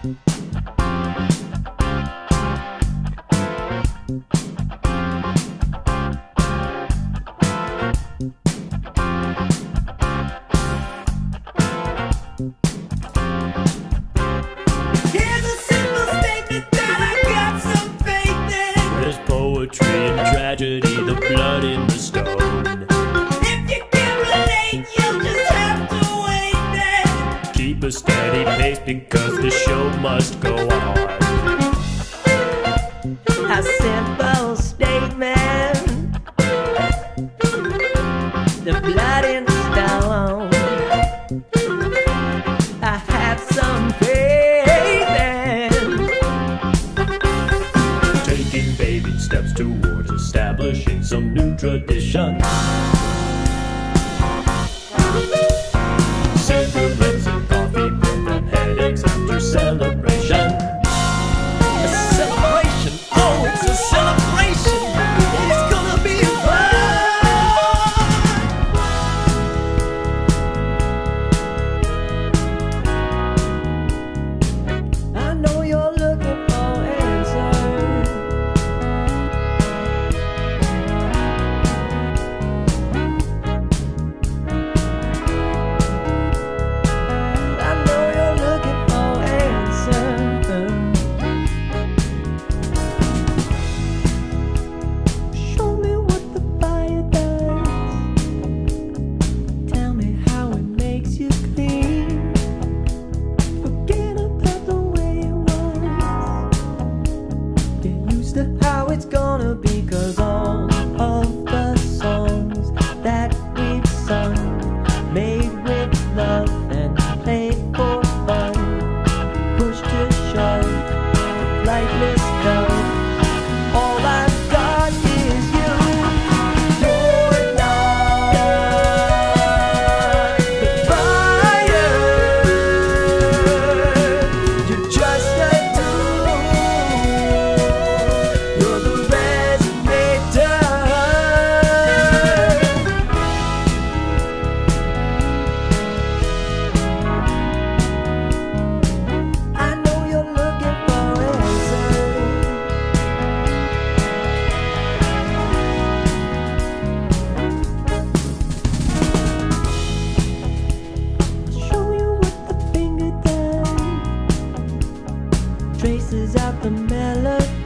The blood in the stone. If you can't relate, you'll just have to wait then. Keep a steady pace because the show must go on. A simple statement. The blood in the stone. I have some faith in. Taking baby steps towards establishing some new tradition. Cigarettes and coffee prevent headaches after celebration. A celebration, oh, it's a celebration. It's gonna be fun. I know you're looking for answers. Traces out the melody.